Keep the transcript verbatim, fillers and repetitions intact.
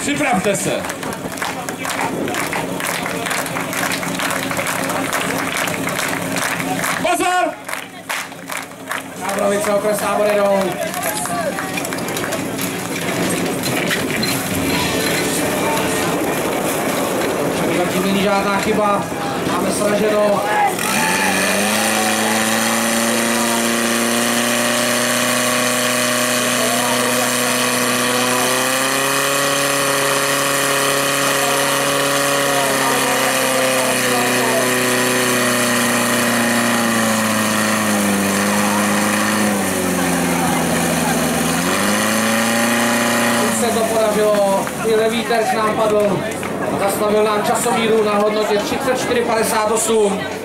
Připravte se. Pozor! Nábrovice okres Tábory dolů. Zatím není žádná chyba. Máme sraženo. Se to podařilo, i Levíter k nám padl a zastavil nám časomíru na hodnotě třicet čtyři padesát osm.